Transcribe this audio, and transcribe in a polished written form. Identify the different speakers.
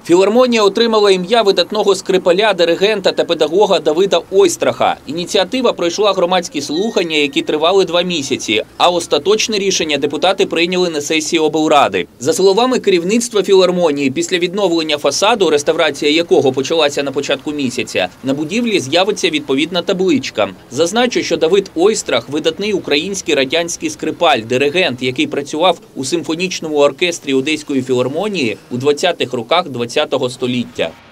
Speaker 1: Філармонія отримала ім'я видатного скрипаля, диригента та педагога Давида Ойстраха. Ініціатива пройшла громадські слухання, які тривали 2 місяці, а остаточне рішення депутати прийняли на сесії облради. За словами керівництва філармонії, після відновлення фасаду, реставрація якого почалася на початку місяця, на будівлі з'явиться відповідна табличка. Зазначу, що Давид Ойстрах – видатний український радянський скрипаль, диригент, який працював у симфонічному оркестрі Одеської філармонії у 20-х роках ХХ століття.